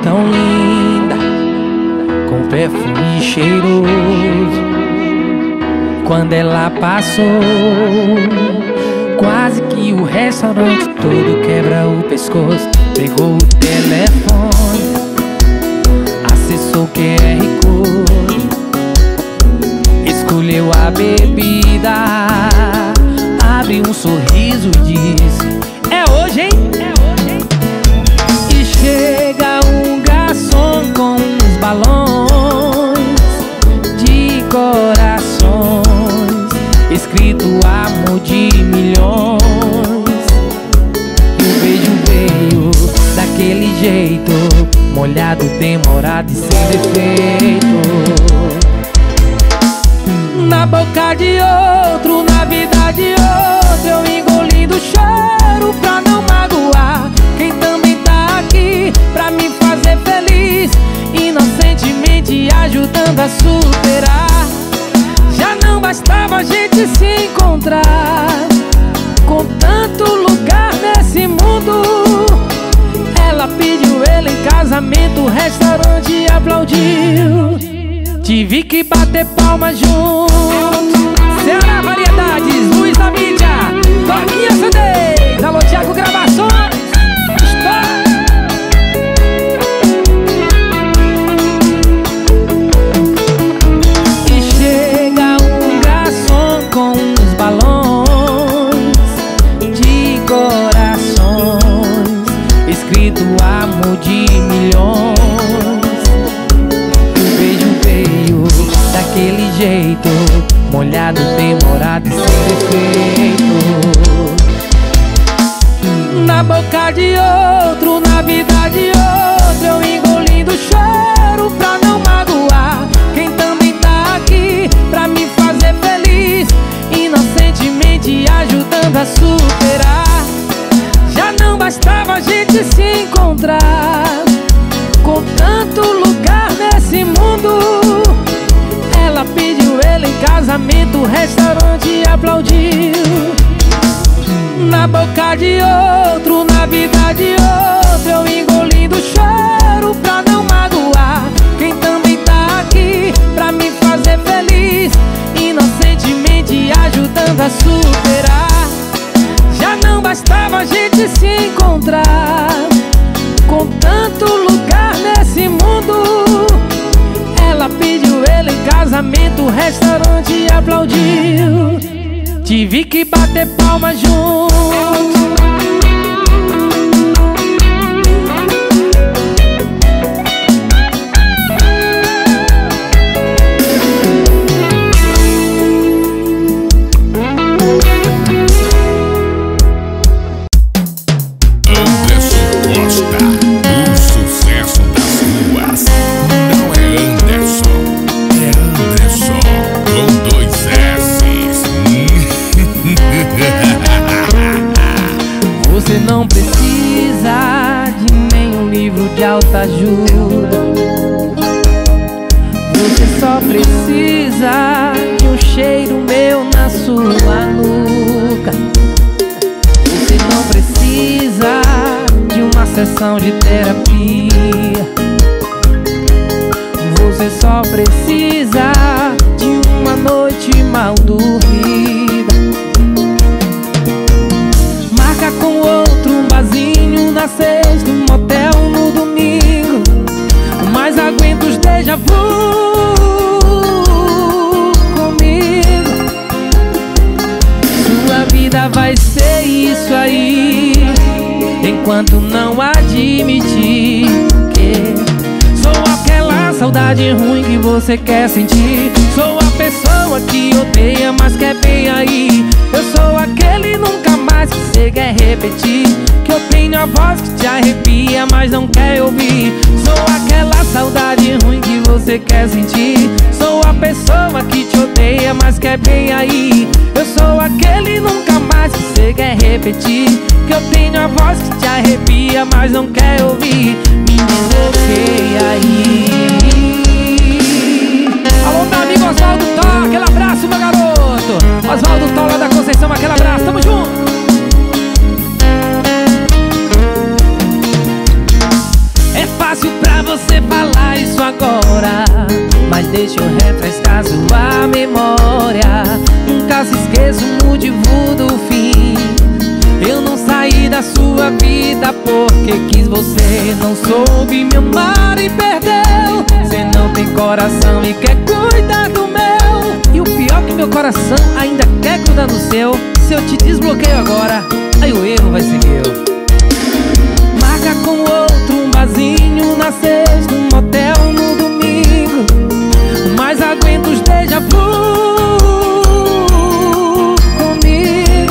tão linda, com perfume cheiroso. Quando ela passou, quase que o restaurante todo quebra o pescoço. Pegou o telefone, acessou o QR Code, escolheu a bebida, abre um sorriso e disse: é hoje, hein? E chega um garçom com uns balões de corações, escrito amor de milhões. E o beijo veio daquele jeito, molhado, demorado e sem defeito. Na boca de outro, na vida de outro, eu engolindo o choro pra não magoar quem também tá aqui pra me fazer feliz, inocentemente ajudando a superar. Já não bastava a gente se encontrar, com tanto lugar nesse mundo. Ela pediu ele em casamento, o restaurante aplaudiu. Tive que bater palmas junto. Ceará Variedades, Luz da Mídia, Toninha CDs, alô Thiago Gravações. E chega um garçom com uns balões de corações, escrito amor de milhões. Daquele jeito, molhado, demorado e sem defeito. Na boca de outro, na vida de outro, eu engolindo o choro pra não magoar quem também tá aqui pra me fazer feliz, inocentemente ajudando a superar. Já não bastava a gente se encontrar, com tanto lugar nesse mundo. Ela pediu ele em casamento, o restaurante aplaudiu. Na boca de outro, na vida de outro, eu engolindo o choro pra não magoar quem também tá aqui pra me fazer feliz, inocentemente ajudando a superar. Já não bastava a gente se encontrar, com tanto lugar nesse mundo. Ela pediu ele em casamento, o restaurante aplaudiu. Tive que bater palmas junto. Você não precisa de nenhum livro de autoajuda, você só precisa de um cheiro meu na sua nuca. Você não precisa de uma sessão de terapia, você só precisa de uma noite mal dormida. Marca com outro um barzinho na sexta, um motel no domingo, mas aguenta os déjà vu comigo. Sua vida vai ser isso aí, enquanto não admitir que sou aquela saudade ruim que você quer sentir. Sou a pessoa que odeia, mas quer bem aí. Eu sou aquele nunca mais que você quer repetir, que eu tenho a voz que te arrepia, mas não quer ouvir. Sou aquela saudade ruim que você quer sentir. Sou a pessoa que te odeia, mas quer bem aí. Eu sou aquele nunca mais que você quer repetir, que eu tenho a voz que te arrepia, mas não quer ouvir. Me desbloqueia aí. Alô, meu amigo Oswaldo Tó, aquele abraço, meu garoto. Oswaldo Tó lá da Conceição, aquele abraço, tamo junto. É fácil pra deixa eu refrescar sua memória. Nunca se esqueça o motivo do fim. Eu não saí da sua vida porque quis você. Não soube me amar e perdeu. Você não tem coração e quer cuidar do meu. E o pior é que meu coração ainda quer cuidar do seu. Se eu te desbloqueio agora, aí o erro vai ser meu. Marca com outro um barzinho na sexta, um motel no domingo. Mas aguenta os déjà vu comigo.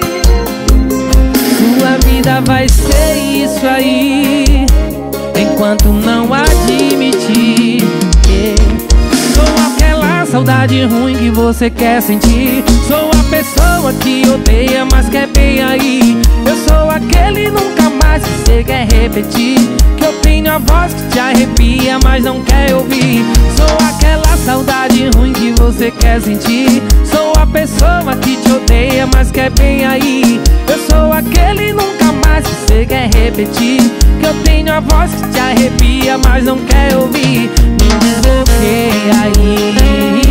Sua vida vai ser isso aí, enquanto não admitir que sou aquela saudade ruim que você quer sentir. Sou a pessoa que odeia, mas quer bem aí. Eu sou aquele nunca mais que você quer repetir, que eu tenho a voz que te arrepia, mas não quer ouvir. Sou aquela saudade ruim que você quer sentir. Sou a pessoa que te odeia, mas quer bem aí. Eu sou aquele nunca mais que você quer repetir, que eu tenho a voz que te arrepia, mas não quer ouvir. Me desbloqueia aí.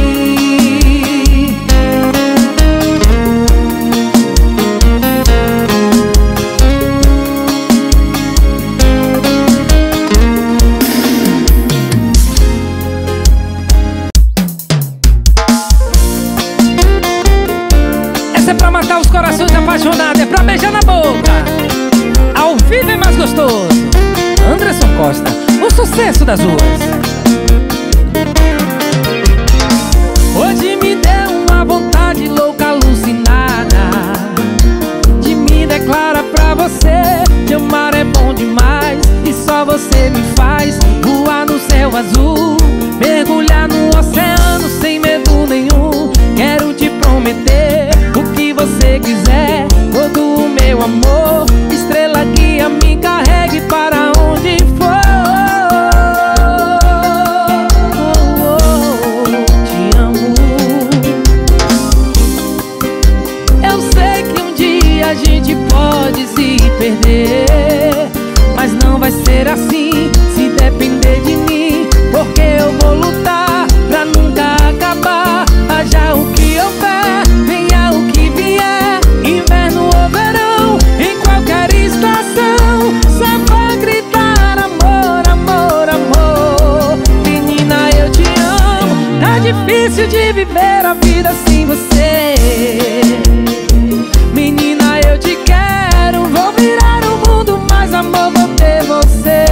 Pra matar os corações apaixonados, é pra beijar na boca. Ao vivo é mais gostoso. Anderson Costa, o sucesso das ruas. Hoje me deu uma vontade louca, alucinada, de me declarar pra você. Te amar é bom demais e só você me faz voar no céu azul, mergulhar no oceano sem medo nenhum. Quero te prometer o que você quiser, todo o meu amor. Estrela guia, me carregue para onde for. Te amo. Eu sei que um dia a gente pode se perder, mas não vai ser assim se depender de mim, porque eu vou lutar pra nunca acabar. Haja o que houver, venha o que vier, inverno ou verão, em qualquer estação, só vou gritar amor, amor, amor. Menina, eu te amo, tá difícil de viver a vida sem você. Menina, eu te quero, vou virar o mundo, mas amor, vou ter você.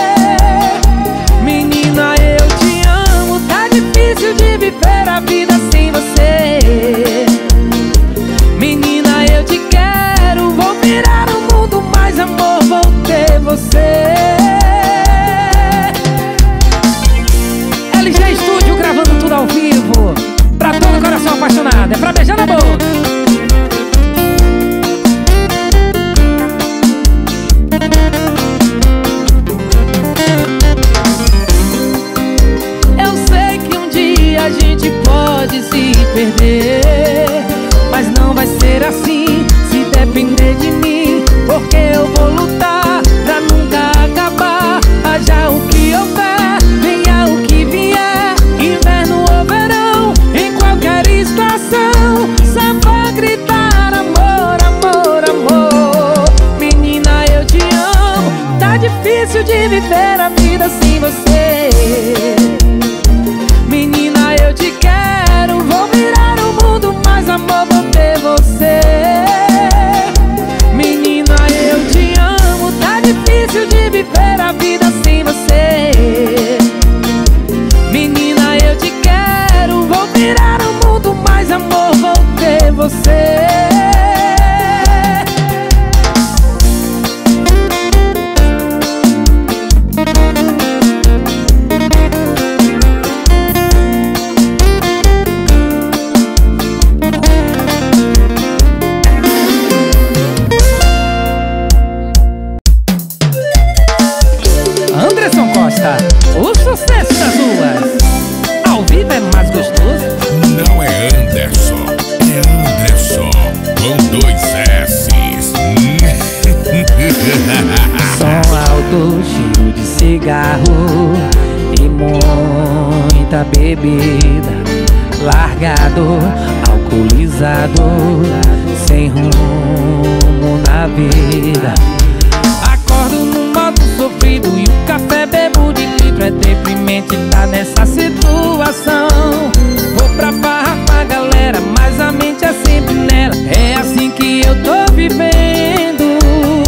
Menina, eu te amo, tá difícil de viver a vida sem você. Menina, eu te quero, vou virar o mundo, mas amor, vou ter você. LG Estúdio gravando tudo ao vivo, pra todo coração apaixonado, é pra beijar na boca. A gente pode se perder, mas não vai ser assim se depender de mim, porque eu vou lutar pra nunca acabar. Haja o que houver, venha o que vier, inverno ou verão, em qualquer estação, só vou gritar amor, amor, amor. Menina, eu te amo, tá difícil de viver a vida sem você. Menina, eu te quero, vou virar o mundo, mas amor, vou ter você. Menina, eu te amo, tá difícil de viver a vida sem você. Menina, eu te quero, vou virar o mundo, mas amor, vou ter você. Anderson Costa, o sucesso das ruas. Ao vivo é mais gostoso. Não é Anderson, é Anderson com 2 S's. Som alto, cheiro de cigarro e muito muita bebida, largado, alcoolizado, sem rumo na vida. Acordo no modo sofrido e o café bebo de litro. É deprimente tá nessa situação. Vou pra farra com a galera, mas a mente é sempre nela. É assim que eu tô vivendo,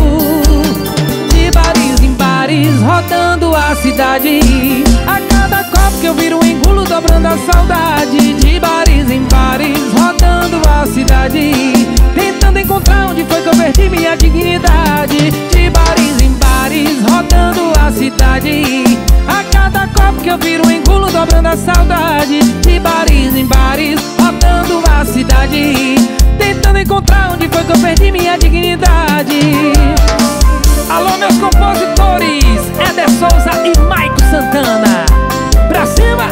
de bares em bares, rodando a cidade. A cada copo que eu viro engulo, dobrando a saudade. De bares em bares, rodando a cidade, tentando encontrar onde foi que eu perdi minha dignidade. De bares em bares, rodando a cidade. A cada copo que eu viro engulo, dobrando a saudade. De bares em bares, rodando a cidade, tentando encontrar onde foi que eu perdi minha dignidade. Alô, meus compositores, Éder Souza e Maico Santana, pra cima!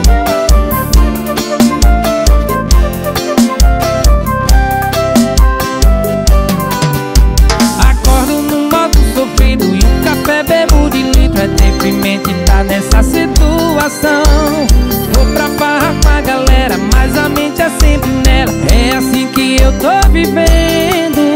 Acordo no modo sofrido e o café bebo de litro. É deprimente tá nessa situação. Vou pra farra com a galera, mas a mente é sempre nela. É assim que eu tô vivendo,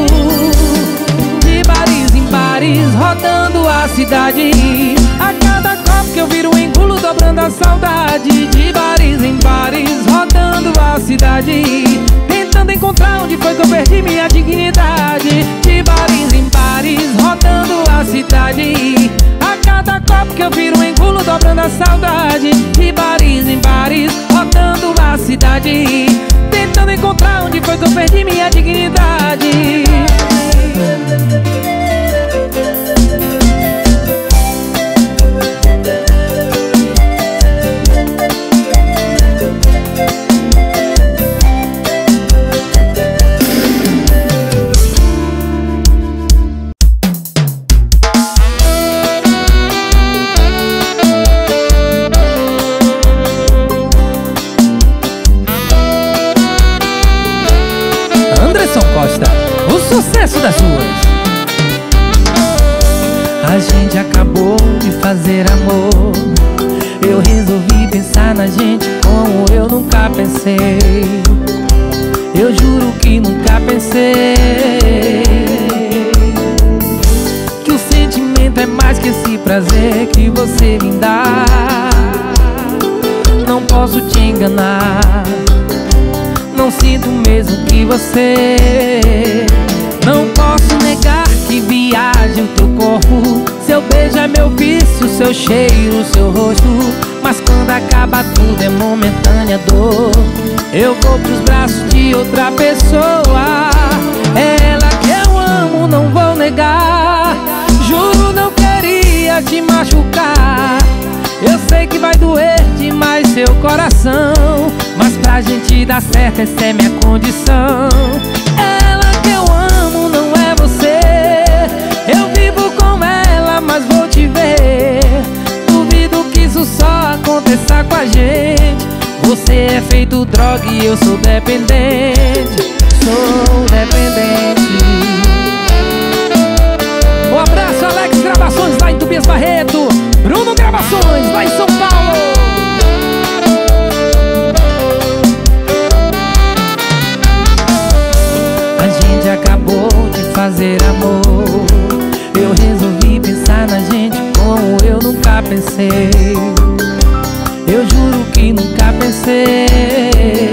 de bares em bares, rodando a cidade. A cada copo que eu viro engulo, dobrando a saudade. De bares em bares, rodando a cidade, tentando encontrar onde foi que eu perdi minha dignidade. De bares em bares, rodando a cidade. A cada copo que eu viro engulo, dobrando a saudade. De bares em bares, rodando a cidade, tentando encontrar onde foi que eu perdi minha dignidade. Costa, o sucesso das ruas. A gente acabou de fazer amor. Eu resolvi pensar na gente como eu nunca pensei. Eu juro que nunca pensei que o sentimento é mais que esse prazer que você me dá. Não posso te enganar, não sinto o mesmo que você. Não posso negar que viaja o teu corpo. Seu beijo é meu vício, seu cheiro, seu rosto. Mas quando acaba tudo é momentânea dor. Eu vou pros braços de outra pessoa. É ela que eu amo, não vou negar. Juro, não queria te machucar. Eu sei que vai doer demais seu coração, mas pra gente dar certo essa é minha condição. Ela que eu amo, não é você. Eu vivo com ela, mas vou te ver. Duvido que isso só aconteça com a gente. Você é feito droga e eu sou dependente. Sou dependente. Um abraço, Alex Gravações lá em Tobias Barreto. Bruno Gravações lá em São Paulo. A gente acabou de fazer amor. Eu resolvi pensar na gente como eu nunca pensei. Eu juro que nunca pensei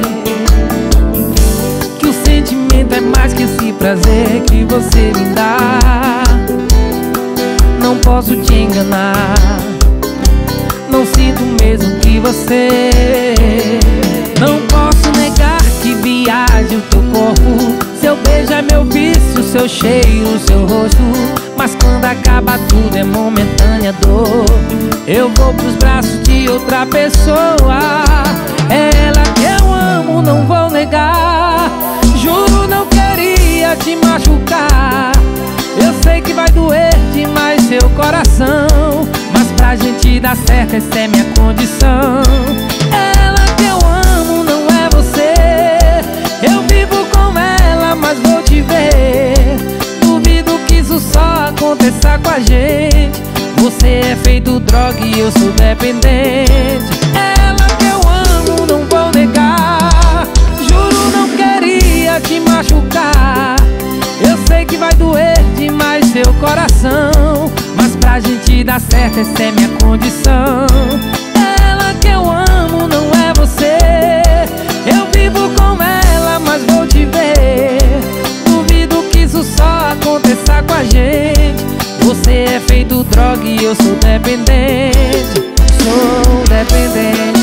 que o sentimento é mais que esse prazer que você me dá. Não posso te enganar, não sinto o mesmo que você. Não posso negar que viaja o teu corpo. Seu beijo é meu vício, seu cheiro, seu rosto. Mas quando acaba tudo é momentânea dor. Eu vou pros braços de outra pessoa. É ela que eu amo, não vou negar. Juro, não queria te machucar. Eu sei que vai doer demais seu coração, mas pra gente dar certo essa é minha condição. Ela que eu amo, não é você. Eu vivo com ela, mas vou te ver. Duvido que isso só aconteça com a gente. Você é feito droga e eu sou dependente. Ela que eu amo, não vou negar. Juro, não queria te machucar. Eu sei que vai doer demais seu coração, mas pra gente dar certo essa é minha condição. Ela que eu amo não é você. Eu vivo com ela, mas vou te ver. Duvido que isso só aconteça com a gente. Você é feito droga e eu sou dependente. Sou dependente.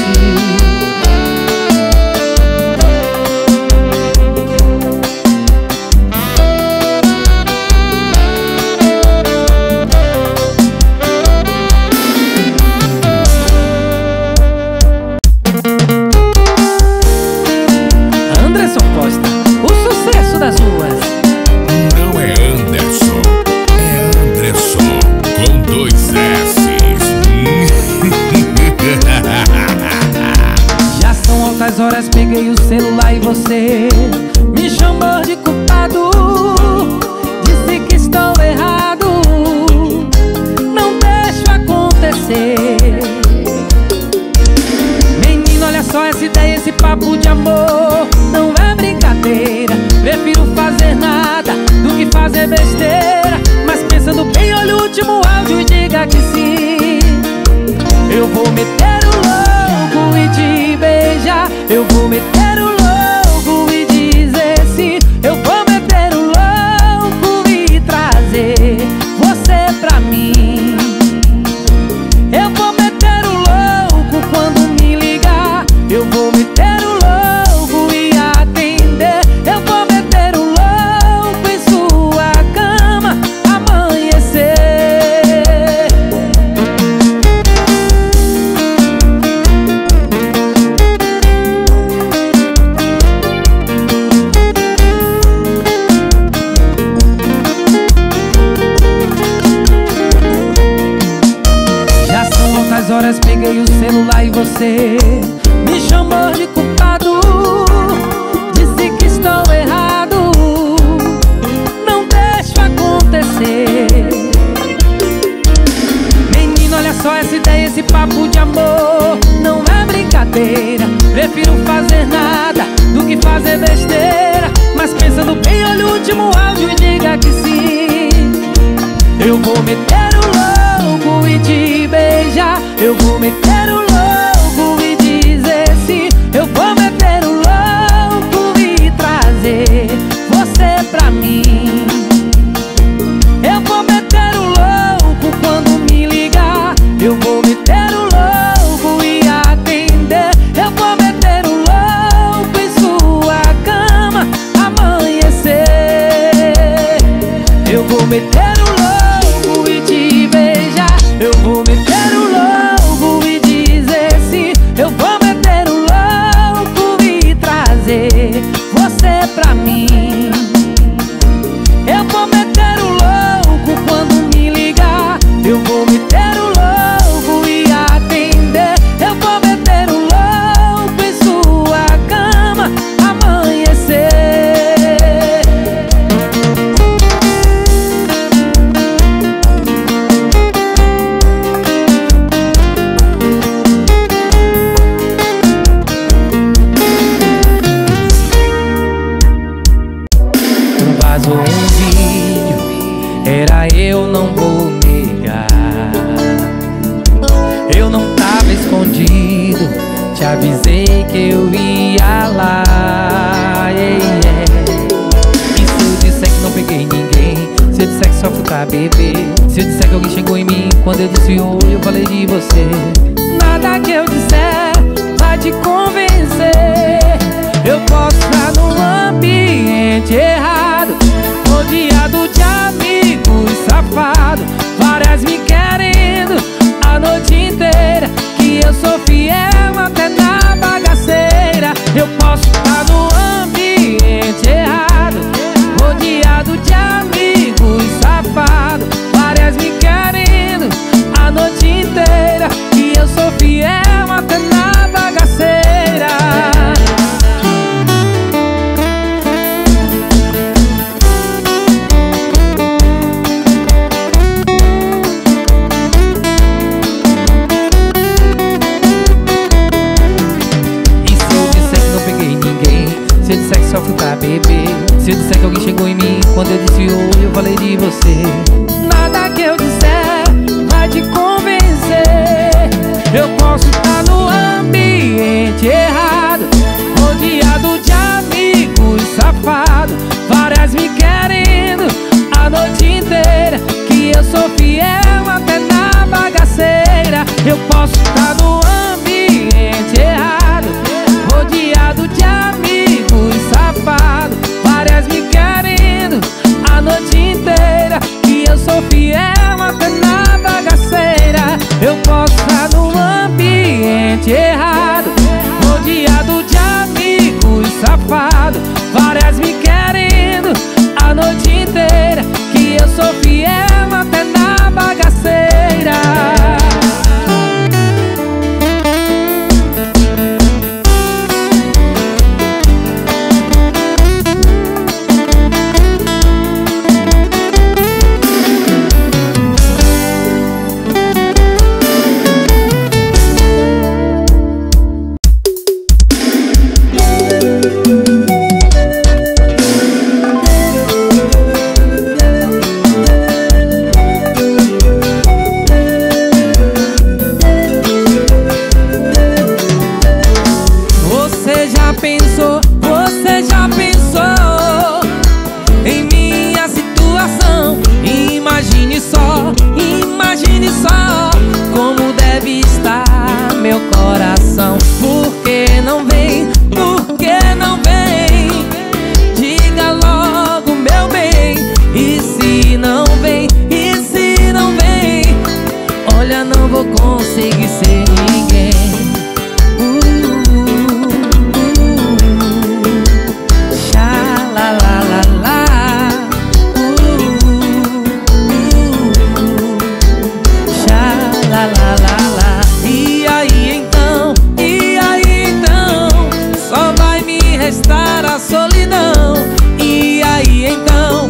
Horas peguei o celular e você me chamou de culpado. Disse que estou errado. Não deixo acontecer. Menino, olha só essa ideia, esse papo de amor não é brincadeira. Prefiro fazer nada do que fazer besteira. Mas pensando bem, olha o último áudio e diga que sim. Eu vou meter o louco e te beijar. Eu vou meter o louco e dizer sim. Eu vou meter o louco e trazer você pra mim. Eu vou meter o louco quando me ligar. Eu vou meter o louco e atender. Eu vou meter o louco em sua cama amanhecer. Horas peguei o celular e você me chamou de culpado. Disse que estou errado. Não deixo acontecer. Menino, olha só essa ideia, esse papo de amor não é brincadeira. Prefiro fazer nada do que fazer besteira. Mas pensando bem, olha o último áudio e diga que sim. Eu vou meter o louco e te beijar. Eu vou meter o louco e dizer sim. Eu vou meter o louco e trazer você pra mim. Eu vou meter o louco quando me ligar. Eu vou meter o louco e atender. Eu vou meter o louco em sua cama amanhecer. Eu vou meter o louco e te beijar. Eu vou meter o louco e dizer sim. Eu vou meter o louco e trazer você pra mim. Eu vou meter o louco quando me ligar. Eu vou meter o louco e atender. Eu vou meter o louco em sua cama amanhecer. Vazou um vídeo, era eu, não vou negar. Eu não tava escondido, te avisei que eu ia lá. E se eu disser que não peguei ninguém? Se eu disser que só fui pra beber? Se eu disser que alguém chegou em mim quando eu desviou, eu falei de você? Nada que eu disser vai te convencer. Eu posso estar no ambiente errado, rodeado de amigos safados, várias me querendo a noite inteira, que eu sou fiel até na bagaceira. Eu posso estar no ambiente errado, rodeado de amigos safados, várias me querendo a noite inteira, que eu sou fiel até na bagaceira. quando eu disse oi, eu falei de você. Nada que eu disser vai te convencer. Eu posso estar no ambiente errado, rodeado de amigos safados, várias me querendo a noite inteira, que eu sou fiel até na bagaceira. Eu posso estar no ambiente errado, rodeado de amigos safados, várias me querendo a noite inteira, que eu sou fiel até na bagaceira. Eu posso estar no ambiente errado, rodeado de amigos safados, várias me querendo a noite inteira, que eu sou fiel até na bagaceira. Você já pensou em minha situação? Imagine só como deve estar meu coração. Por que não vem? Por que não vem? Diga logo, meu bem. E se não vem? E se não vem? Olha, não vou conseguir ser ninguém. Restar a solidão. E aí então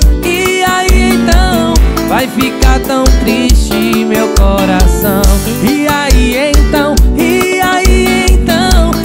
vai ficar tão triste meu coração. E aí então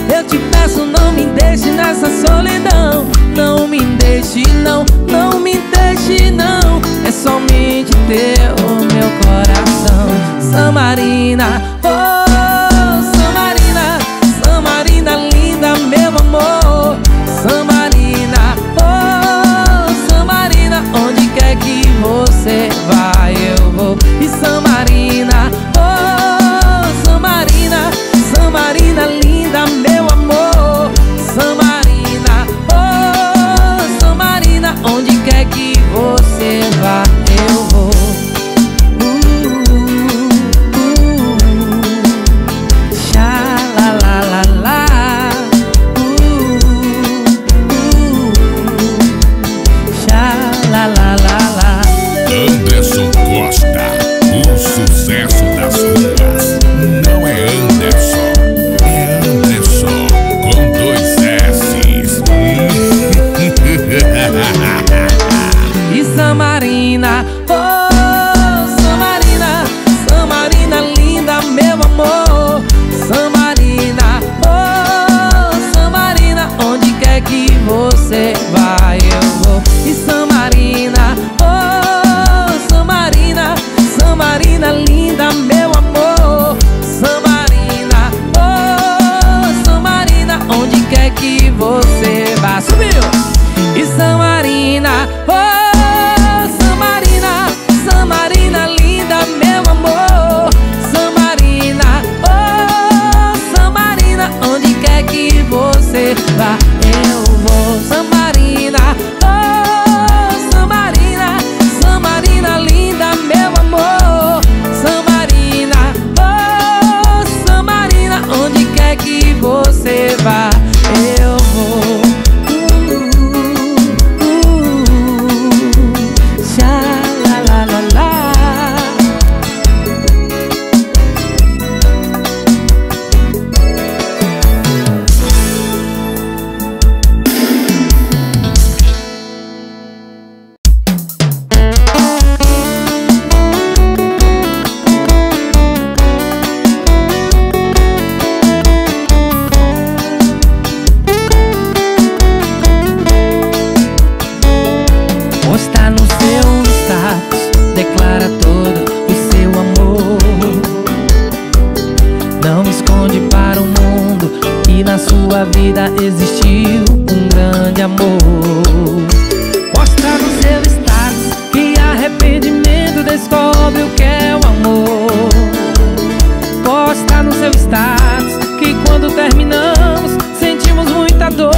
Não esconde para o mundo que na sua vida existiu um grande amor. Posta no seu status que arrependimento descobre o que é o amor. Posta no seu status que quando terminamos sentimos muita dor.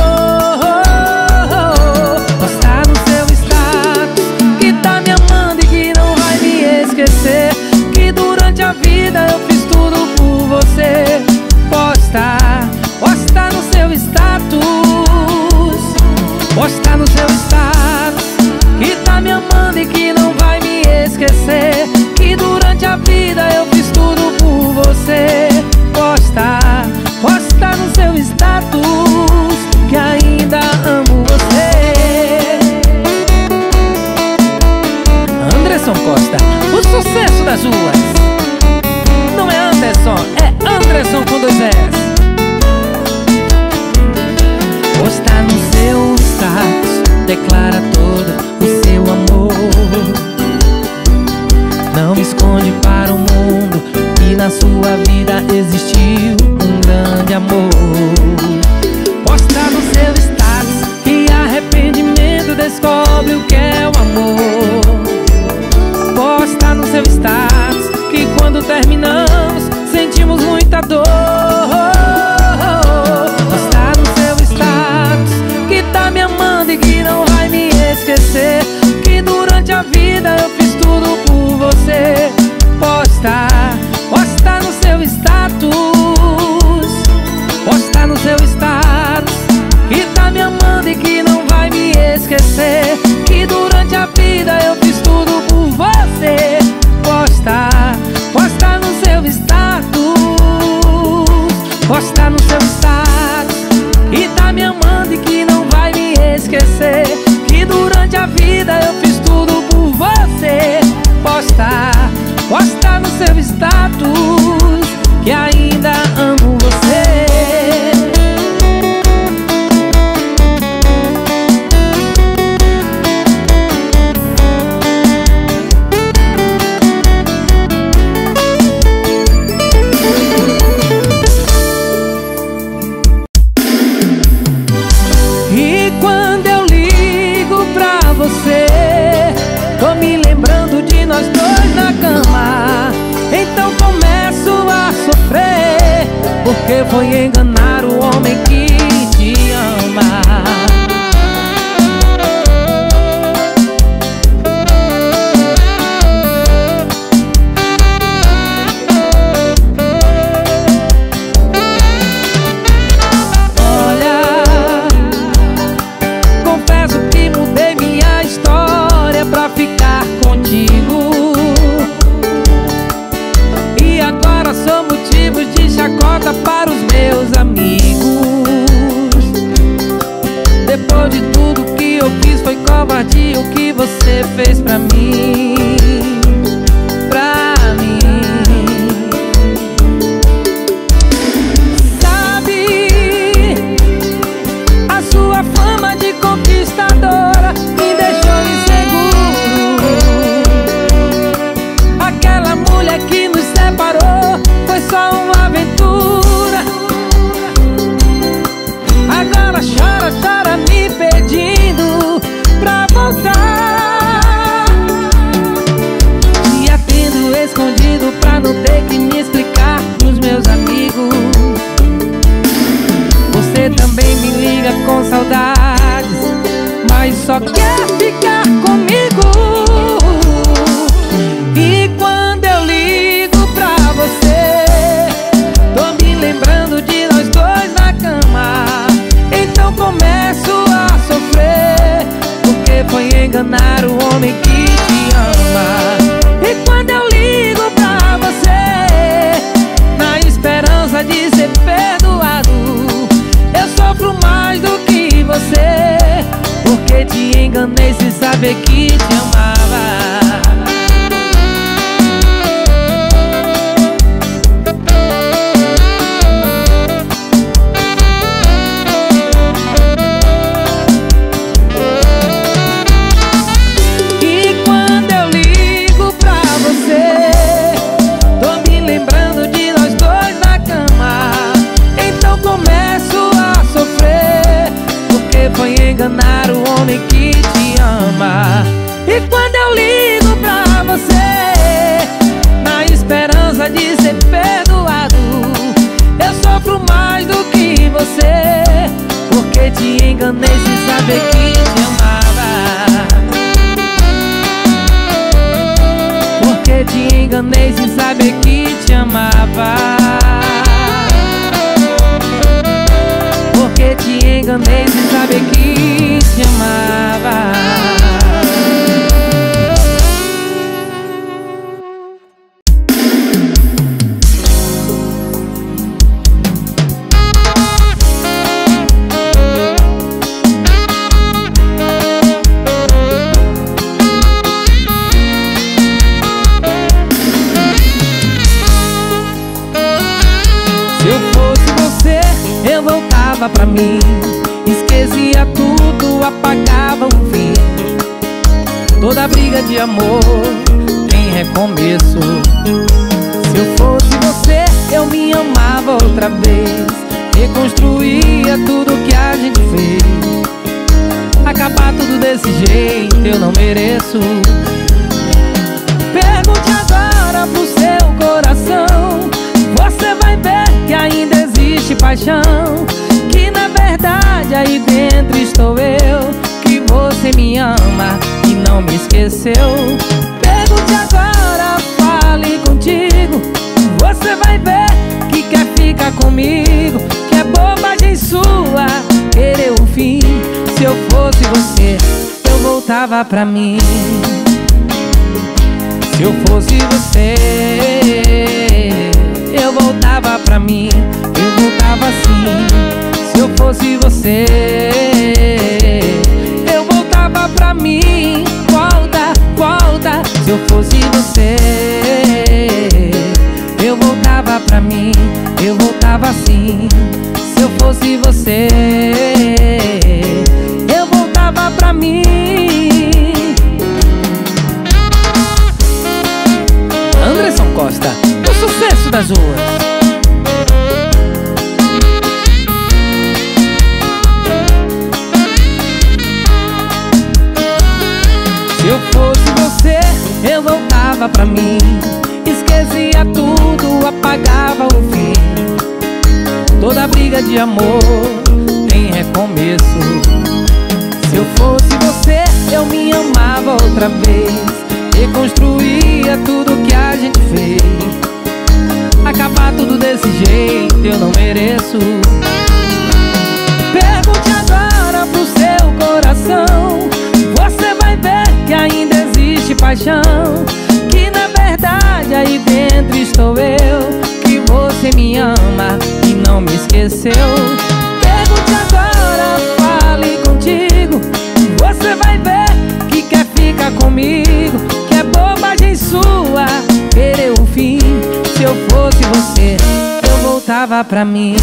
Posta no seu status que tá me amando e que não vai me esquecer, que durante a vida eu fiz tudo por você. Posta no seu status, posta no seu status que tá me amando e que não vai me esquecer, que durante a vida eu fiz tudo por você. Posta no seu status que ainda amo você. Anderson Costa, o sucesso das ruas. Não é Anderson, é Anderson com 2 S. Posta no seu status, declara todo o seu amor. Não esconde para o mundo que na sua vida existiu um grande amor. Posta no seu status que arrependimento descobre o que é o amor. Posta no seu status que quando terminamos sentimos muita dor. Posta no seu status que tá me amando e que não vai me esquecer, que durante a vida eu fiz tudo por você. Posta no seu status, posta no seu status que tá me amando e que não vai me esquecer, que durante a vida eu fiz tudo por você. Posta no seu status, posta no seu status que tá me amando e que não vai me esquecer, que durante a vida eu fiz tudo por você. Posta no seu status que ainda amo você. E quando eu ligo pra você, tô me lembrando de nós dois na cama. Então começo a sofrer, porque foi enganar o homem que te ama. Olha, confesso que mudei minha história pra ficar contigo, e agora sou motivo de chacota para os meus amigos. Depois de tudo que eu fiz, foi covardia o que você fez pra mim. Pra mim. Sabe, a sua fama de conquistadora me deixou inseguro. Aquela mulher que nos separou foi só uma aventura. Agora chora me pedindo pra voltar. Te atendo escondido pra não ter que me explicar pros meus amigos. Você também me liga com saudades, mas só quer ficar comigo. E quando eu ligo pra você, tô me lembrando de nós dois na cama. Então começo a sofrer, porque foi enganar o homem que te ama. E quando eu ligo pra você, na esperança de ser perdoado, eu sofro mais do que você, porque te enganei sem saber que te amava. Tô me lembrando de nós dois na cama. homem que te ama. E quando eu ligo pra você, na esperança de ser perdoado, eu sofro mais do que você, porque te enganei sem saber que te amava. Porque te enganei sem saber que te amava. Porque te enganei sem saber que te amava. Se eu fosse você, eu voltava pra mim, esquecia tudo, apagava o fim. Toda briga de amor tem recomeço. Se eu fosse você, eu me amava outra vez, reconstruía tudo que a gente fez. Acabar tudo desse jeito eu não mereço. Pergunte agora pro seu coração, você vai ver que ainda existe paixão, que na verdade aí dentro estou eu, que você me ama e não me esqueceu. Pergunte agora, fale contigo, você vai ver que quer ficar comigo, que é bobagem sua querer o fim. Se eu fosse você, eu voltava pra mim. Se eu fosse você, eu voltava pra mim, eu voltava assim. Se eu fosse você, eu voltava pra mim. Volta, volta. Se eu fosse você, eu voltava pra mim, eu voltava assim. Se eu fosse você, eu voltava pra mim. Anderson Costa, o sucesso das ruas. Se eu fosse você, eu voltava pra mim, esquecia tudo, apagava o fim. Toda briga de amor tem recomeço. Se eu fosse você, eu me amava outra vez, reconstruía tudo que a gente fez. Acabar tudo desse jeito eu não mereço. Pergunte agora pro seu coração, você vai ver que ainda existe paixão, que na verdade aí dentro estou eu, que você me ama e não me esqueceu. Pergunte agora, fale contigo, você vai ver que quer ficar comigo, que é bobagem sua querer o fim. Se eu fosse você, eu voltava pra mim.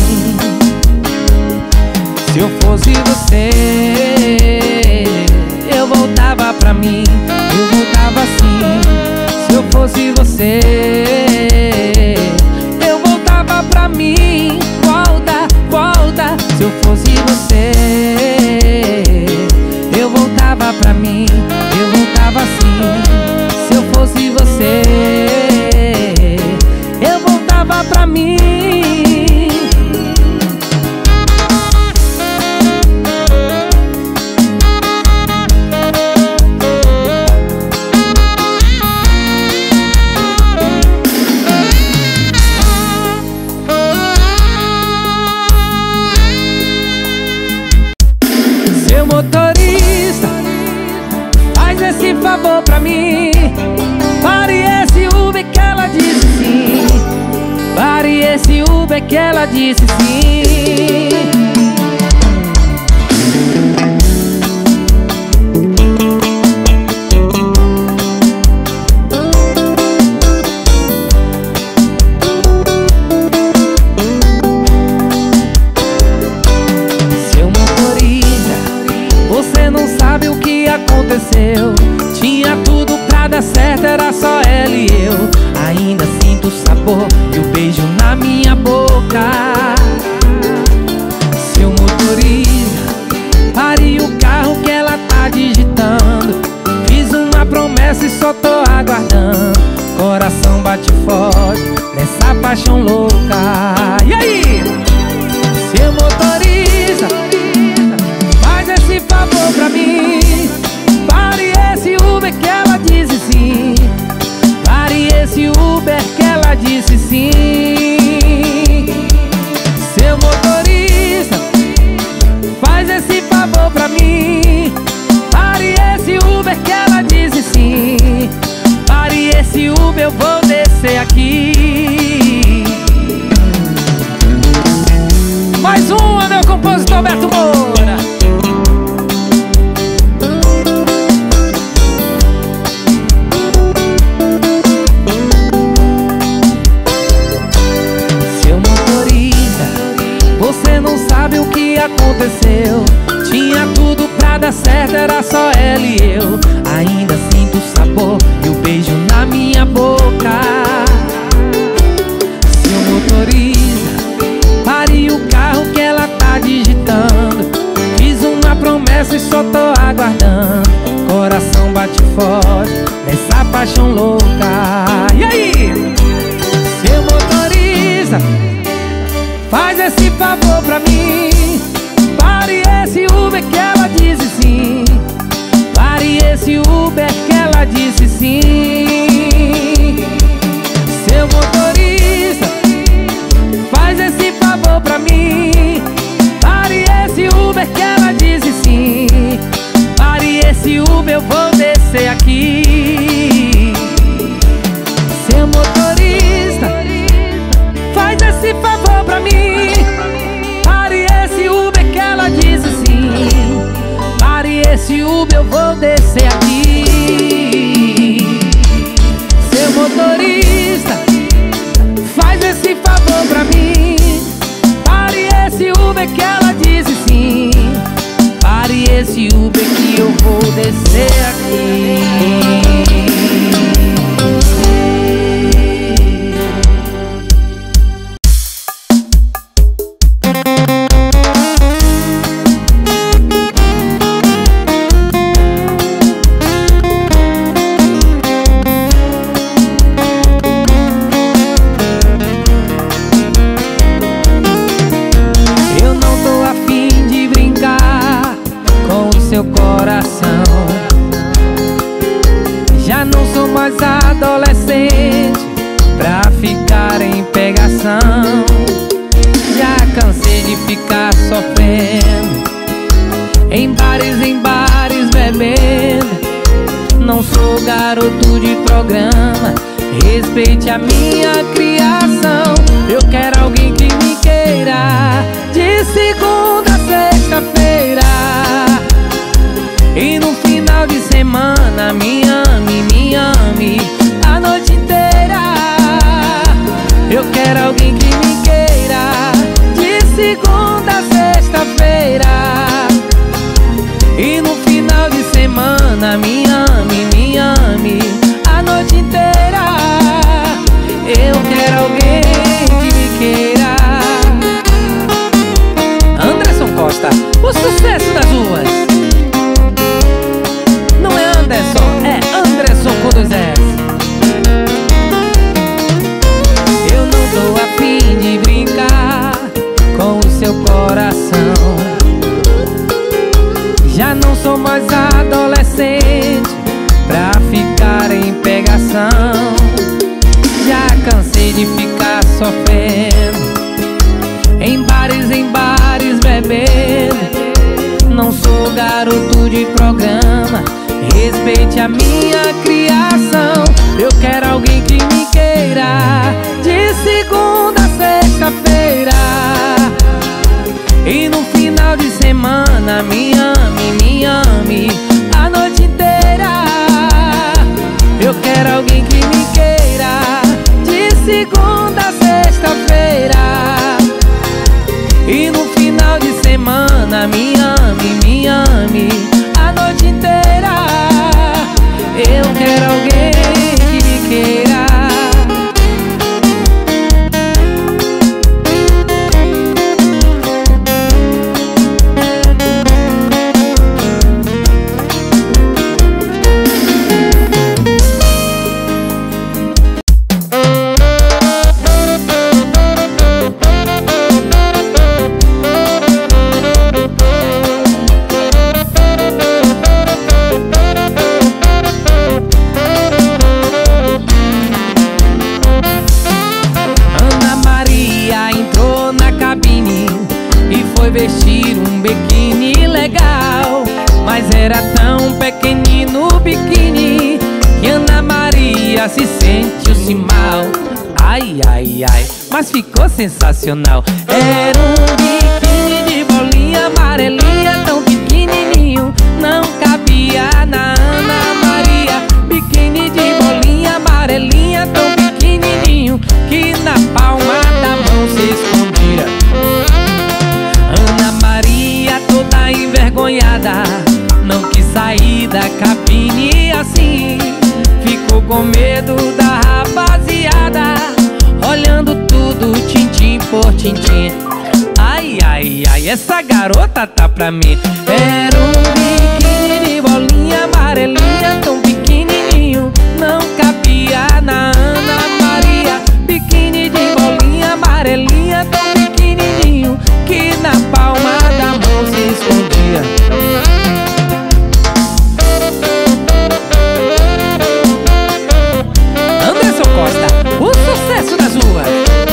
Se eu fosse você, eu voltava pra mim, eu voltava assim. Se eu fosse você, eu voltava pra mim. Volta, volta. Se eu fosse você, eu voltava pra mim, eu voltava assim. Se eu fosse você, eu voltava pra mim. Seu motorista, faz esse favor pra mim, pare esse Uber que ela disse sim. Pare esse Uber que ela disse sim. Seu motorista, você não sabe o que aconteceu. Tinha tudo pra dar certo, era só ela e eu. Ainda sinto o sabor e o beijo na minha boca. Uber que ela disse sim. Seu motorista, faz esse favor pra mim. Pare esse Uber que ela disse sim. Pare esse Uber, eu vou descer aqui. Mais uma, meu compositor Beto Moura. Seu motorista, você não sabe o que aconteceu. Tinha tudo pra dar certo, era só ela e eu. Ainda sinto o sabor e o beijo na minha boca. Seu motorista, pare o carro que ela tá digitando. Fiz uma promessa e só tô aguardando. Coração bate forte nessa paixão louca. E aí? Seu motorista, faz esse favor pra mim. Pare esse Uber que ela disse sim. Pare esse Uber que ela disse sim. Seu motorista, faz esse favor pra mim. Pare esse Uber que ela disse sim. Pare esse Uber, eu vou descer aqui. Seu motorista, faz esse favor pra mim. Pare esse Uber que ela disse sim. Pare esse Uber, eu vou descer aqui. Seu motorista, faz esse favor pra mim. Pare esse Uber que ela disse sim. Pare esse Uber que eu vou descer aqui. Seu coração, já não sou mais adolescente pra ficar em pegação. Já cansei de ficar sofrendo em bares bebendo. Não sou garoto de programa, respeite a minha criação. Eu quero alguém que me queira de segunda a sexta-feira. E no final de semana me ame a noite inteira. Eu quero alguém que me queira de segunda a sexta-feira. E no final de semana me ame a noite inteira. Eu quero alguém que me queira. Anderson Costa, o sucesso das ruas. É Anderson com 2 S. Eu não tô afim de brincar com o seu coração. Já não sou mais adolescente pra ficar em pegação. Já cansei de ficar sofrendo em bares bebendo. Não sou garoto de programa, respeite a minha criação. Eu quero alguém que me queira de segunda a sexta-feira. E no final de semana me ame a noite inteira. Eu quero alguém que me queira de segunda a sexta-feira. E no final de semana me ame a noite inteira. Eu quero alguém que me queira. foi vestir um biquíni legal, mas era tão pequenino o biquíni que Ana Maria se sentiu-se mal. Ai, ai, ai, mas ficou sensacional. Era um biquíni de bolinha amarelinha, tão pequenininho, não cabia na Ana Maria. Biquíni de bolinha amarelinha, tão pequenininho que na palma da mão se escondia. Ana Maria, toda envergonhada, não quis sair da cabine assim. Ficou com medo da rapaziada, olhando tudo tintim por tintim. Ai, ai, ai, essa garota tá pra mim. Era um biquíni de bolinha amarelinha, tão pequenininho, não cabia na Ana Maria. Biquíni de bolinha amarelinha, tão pequenininho que na palma da mão se escondia. Anderson Costa, o sucesso das ruas.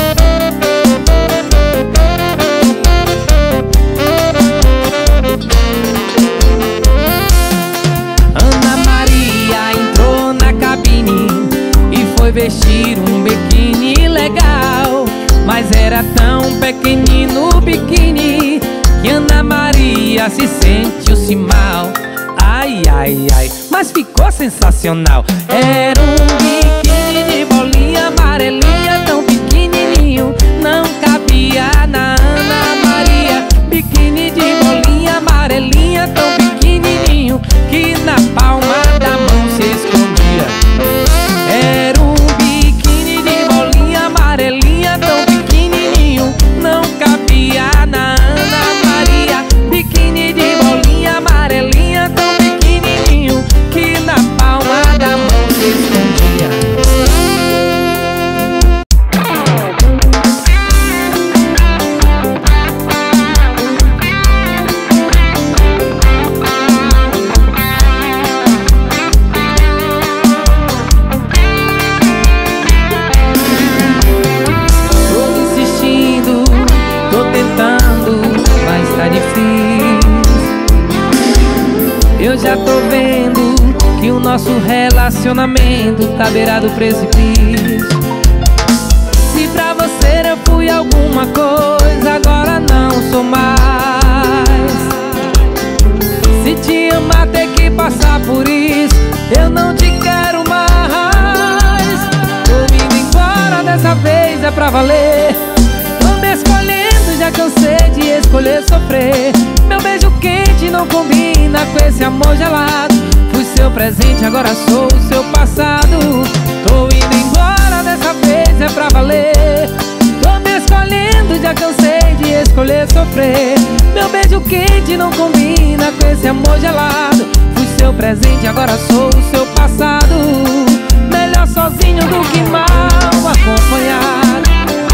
Ana Maria entrou na cabine e foi vestir um biquíni legal, mas era tão pequenino o biquíni que Ana Maria se sentiu-se mal. Ai, ai, ai, mas ficou sensacional. Era um biquíni de bolinha amarelinha, tão pequenininho, não cabia na Ana Maria. Biquíni de bolinha amarelinha, tão pequenininho que na palma da mão se escondia. Era um biquíni de bolinha amarelinha, tão pequenininho, não cabia na Ana Maria. Biquíni de bolinha amarelinha, tão pequenininho que na palma da mão se escondia. Eu já tô vendo que o nosso relacionamento tá beirado do precipício. Se pra você eu fui alguma coisa, agora não sou mais. Se te amar ter que passar por isso, eu não te quero mais. Tô indo embora, dessa vez é pra valer. Tô me escolhendo, já cansei de escolher sofrer. Meu beijo quente não combina com esse amor gelado. Fui seu presente, agora sou o seu passado. Tô indo embora, dessa vez é pra valer. Tô me escolhendo, já cansei de escolher sofrer. Meu beijo quente não combina com esse amor gelado. Fui seu presente, agora sou o seu passado. Melhor sozinho do que mal acompanhado.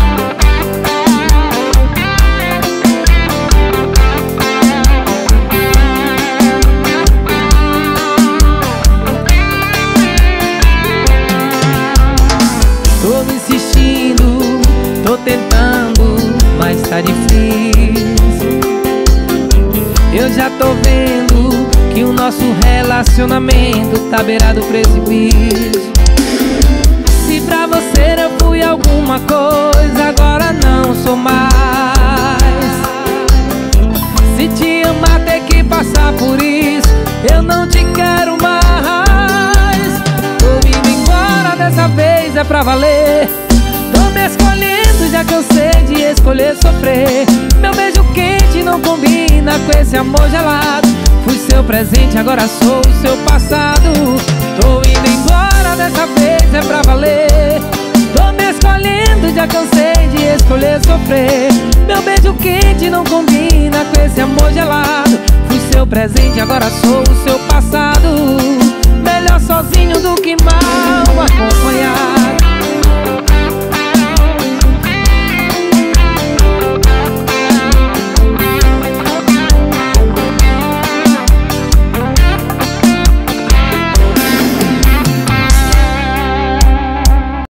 Tô insistindo, tô tentando, mas tá difícil. Eu já tô vendo que o nosso relacionamento tá beirado do precipício. Se pra você eu fui alguma coisa, agora não sou mais. Se te amar ter que passar por isso, eu não te quero mais. Tô indo embora, dessa vez é pra valer. Tô me escolhendo, já cansei de escolher sofrer. Meu beijo quente não combina com esse amor gelado. Fui seu presente, agora sou o seu passado. Tô indo embora, dessa vez é pra valer. Tô me escolhendo, já cansei de escolher sofrer. Meu beijo quente não combina com esse amor gelado. Fui seu presente, agora sou o seu passado. Melhor sozinho do que mal acompanhado.